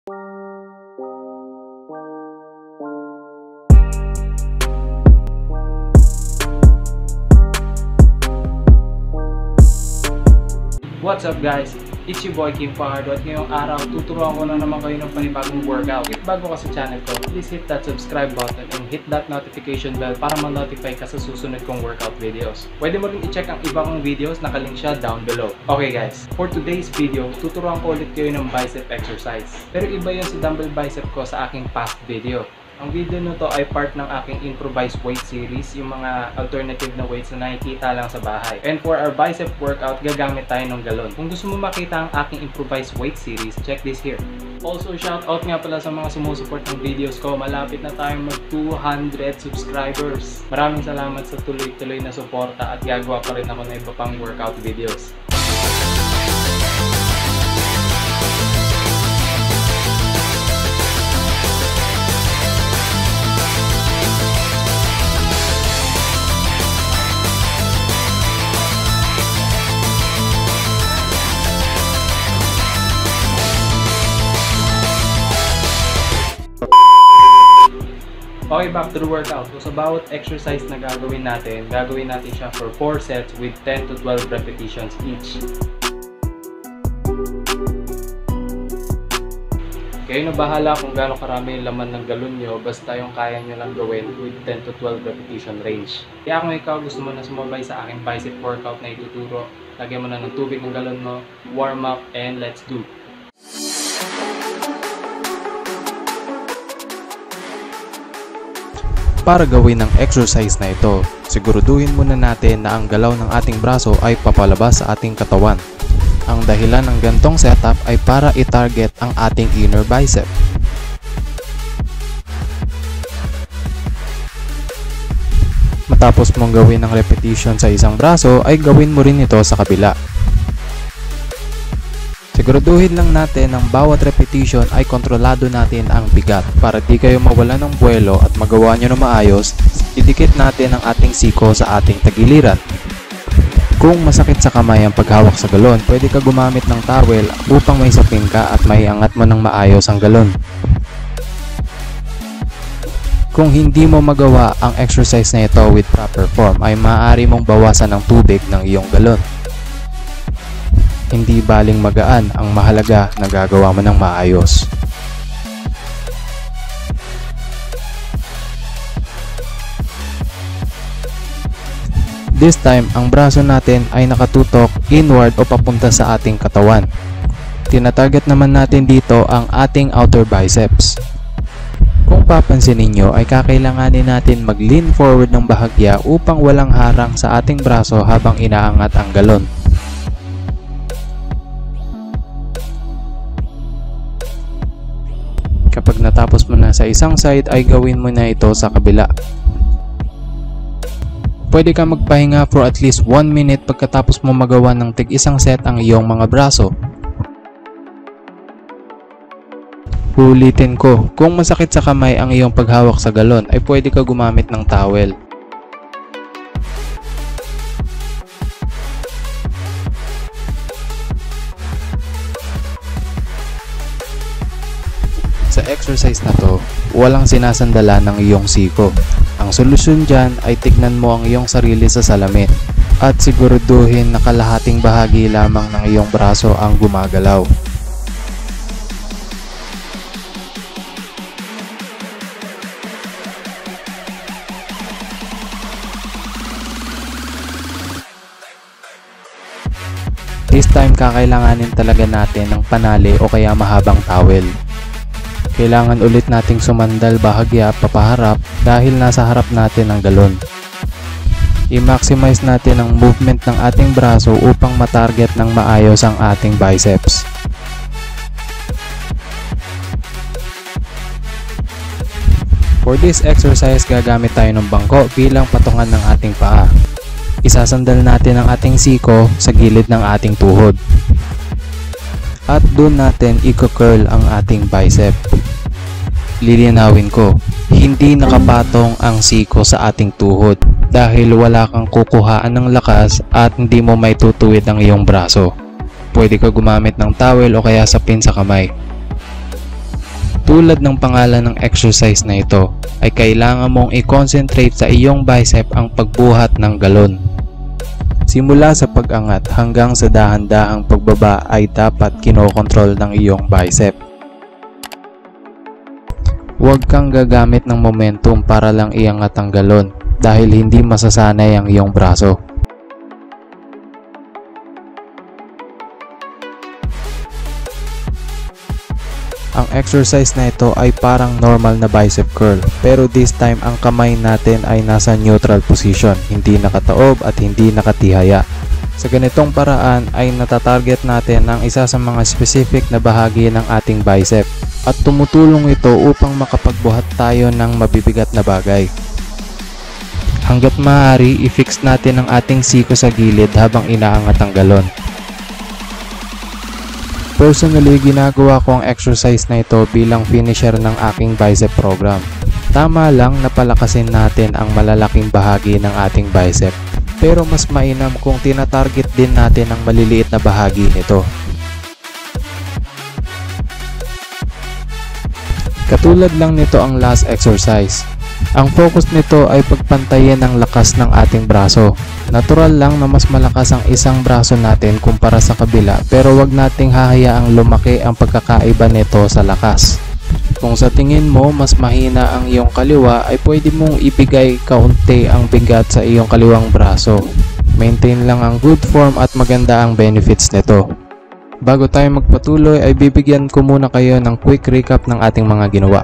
What's up guys? It's your boy Kim Fajardo at ngayong araw tuturuan ko na naman kayo ng panibagong workout. If bago ka sa channel ko, please hit that subscribe button and hit that notification bell para ma-notify ka sa susunod kong workout videos. Pwede mo rin i-check ang iba kong videos, nakalink siya down below. Okay guys, for today's video, tuturuan ko ulit kayo ng bicep exercise. Pero iba yun si dumbbell bicep ko sa aking past video. Ang video nito ay part ng aking improvised weight series, yung mga alternative na weights na nakikita lang sa bahay. And for our bicep workout, gagamit tayo ng galon. Kung gusto mo makita ang aking improvised weight series, check this here. Also, shout out nga pala sa mga sumusuport ng videos ko. Malapit na tayong mag 200 subscribers. Maraming salamat sa tuloy-tuloy na suporta at gagawa pa rin ako ng iba pang workout videos. Okay, back to the workout. So sa bawat exercise na gagawin natin siya for 4 sets with 10 to 12 repetitions each. Kayo na bahala kung gaano karami yung laman ng galon nyo, basta yung kaya nyo lang gawin with 10 to 12 repetition range. Kaya kung ikaw gusto mo na sumabay sa aking bicep workout na ituturo, lagyan mo na ng tubig ng galon mo, warm up, and let's do! Para gawin ang exercise na ito, siguraduhin muna natin na ang galaw ng ating braso ay papalabas sa ating katawan. Ang dahilan ng gantong setup ay para i-target ang ating inner bicep. Matapos mong gawin ang repetition sa isang braso, ay gawin mo rin ito sa kabila. Siguraduhin lang natin ang bawat repetition ay kontrolado natin ang bigat. Para di kayo mawala ng buwelo at magawa nyo na maayos, idikit natin ang ating siko sa ating tagiliran. Kung masakit sa kamay ang paghawak sa galon, pwede ka gumamit ng towel upang may sapin ka at maiangat mo ng maayos ang galon. Kung hindi mo magawa ang exercise na ito with proper form, ay maaari mong bawasan ng tubig ng iyong galon. Hindi baling magaan, ang mahalaga na gagawa mo ng maayos. This time, ang braso natin ay nakatutok inward o papunta sa ating katawan. Tinatarget naman natin dito ang ating outer biceps. Kung papansin ninyo ay kakailanganin natin mag-lean forward ng bahagya upang walang harang sa ating braso habang inaangat ang galon. Kapag natapos mo na sa isang side ay gawin mo na ito sa kabila. Pwede ka magpahinga for at least 1 minute pagkatapos mo magawa ng tig-isang set ang iyong mga braso. Ulitin ko, kung masakit sa kamay ang iyong paghawak sa galon ay pwede ka gumamit ng towel. Sa exercise na to, walang sinasandala ng iyong siko. Ang solusyon dyan ay tignan mo ang iyong sarili sa salamin at siguraduhin na kalahating bahagi lamang ng iyong braso ang gumagalaw. This time kakailanganin talaga natin ng panali o kaya mahabang towel. Kailangan ulit nating sumandal bahagya papaharap dahil nasa harap natin ang galon. I-maximize natin ang movement ng ating braso upang matarget ng maayos ang ating biceps. For this exercise, gagamit tayo ng bangko bilang patungan ng ating paa. Isasandal natin ang ating siko sa gilid ng ating tuhod. At doon natin i-curl ang ating bicep. Lilinawin ko, hindi nakapatong ang siko sa ating tuhod dahil wala kang kukuhaan ng lakas at hindi mo may tutuwid ang iyong braso. Pwede ka gumamit ng towel o kaya sapin sa kamay. Tulad ng pangalan ng exercise na ito, ay kailangan mong i-concentrate sa iyong bicep ang pagbuhat ng galon. Simula sa pag-angat hanggang sa dahan-dahang pagbaba ay dapat kinokontrol ng iyong bicep. Huwag kang gagamit ng momentum para lang iangat ang galon dahil hindi masasanay ang iyong braso. Ang exercise na ito ay parang normal na bicep curl, pero this time ang kamay natin ay nasa neutral position, hindi nakataob at hindi nakatihaya. Sa ganitong paraan ay natatarget natin ang isa sa mga specific na bahagi ng ating bicep at tumutulong ito upang makapagbuhat tayo ng mabibigat na bagay. Hanggat maaari, i-fix natin ang ating siko sa gilid habang inaangat ang galon. Personally, ginagawa ko ang exercise na ito bilang finisher ng aking bicep program. Tama lang na palakasin natin ang malalaking bahagi ng ating bicep, pero mas mainam kung tinatarget din natin ang maliliit na bahagi nito. Katulad lang nito ang last exercise. Ang focus nito ay pagpantayin ang lakas ng ating braso. Natural lang na mas malakas ang isang braso natin kumpara sa kabila, pero wag nating hahayaang lumaki ang pagkakaiba nito sa lakas. Kung sa tingin mo mas mahina ang iyong kaliwa, ay pwede mong ibigay kaunti ang bigat sa iyong kaliwang braso. Maintain lang ang good form at maganda ang benefits nito. Bago tayo magpatuloy ay bibigyan ko muna kayo ng quick recap ng ating mga ginawa.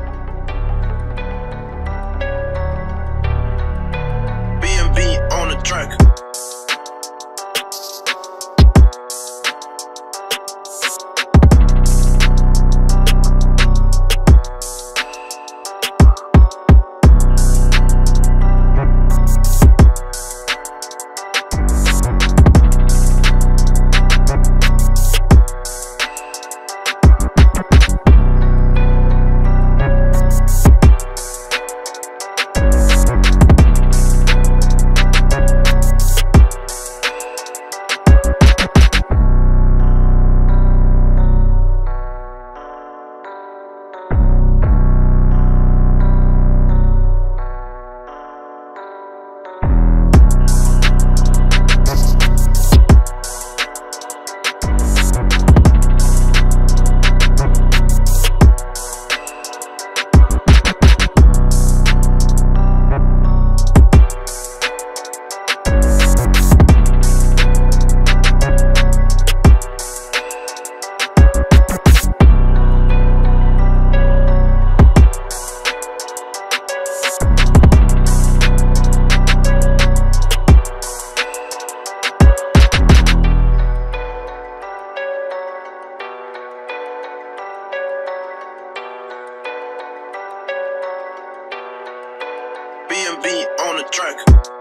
B&B on the track.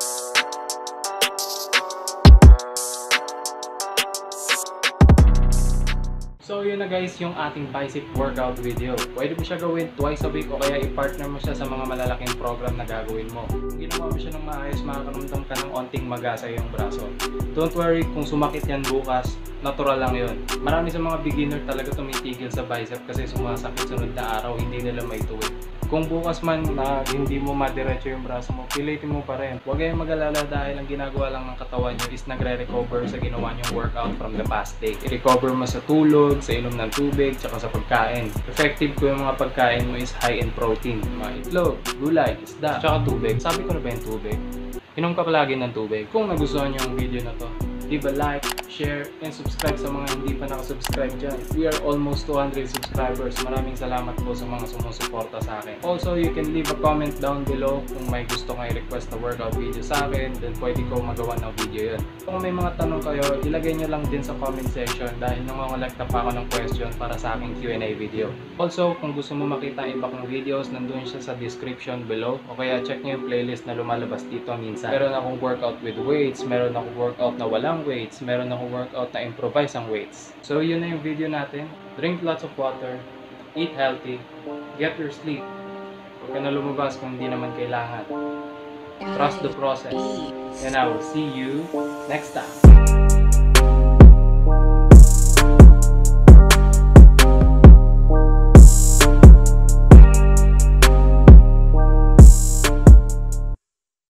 So yun na guys yung ating bicep workout video. Pwede mo siya gawin twice a week o kaya i-partner mo siya sa mga malalaking program na gagawin mo. Kung ginawa mo siya ng maayos, makakaramdam ka ng onting maga sa iyong braso. Don't worry kung sumakit yan bukas, natural lang yun. Marami sa mga beginner talaga tumitigil sa bicep kasi sumasakit sunod na araw, hindi nila maituwid. Kung bukas man na hindi mo madiretso yung braso mo, pilitin mo pa rin. Huwag kayong mag-alala dahil ang ginagawa lang ng katawan nyo is nagre-recover sa ginawa nyong workout from the past day. I-recover mo sa tulog, sa inom ng tubig, tsaka sa pagkain. Effective ko yung mga pagkain mo is high in protein. Mga itlog, gulay, isda, tsaka tubig. Sabi ko na ba yung tubig? Inom ka palagi ng tubig. Kung nagustuhan nyo yung video na to, leave a like, share, and subscribe sa mga hindi pa nakasubscribe dyan. We are almost 200 subscribers. Maraming salamat po sa mga sumusuporta sa akin. Also, you can leave a comment down below kung may gusto kayo i-request na workout video sa akin, then pwede ko magawa ng video yun. Kung may mga tanong kayo, ilagay nyo lang din sa comment section dahil nangongolecta pa ako ng question para sa aking Q&A video. Also, kung gusto mo makita iba kong videos, nandun siya sa description below o kaya check nyo yung playlist na lumalabas dito minsan. Meron akong workout with weights, meron akong workout na walang weights, meron akong workout na improvise ang weights. So yun na yung video natin. Drink lots of water, eat healthy, get your sleep. Huwag ka na lumabas kung hindi naman kailangan. Trust the process. And I will see you next time.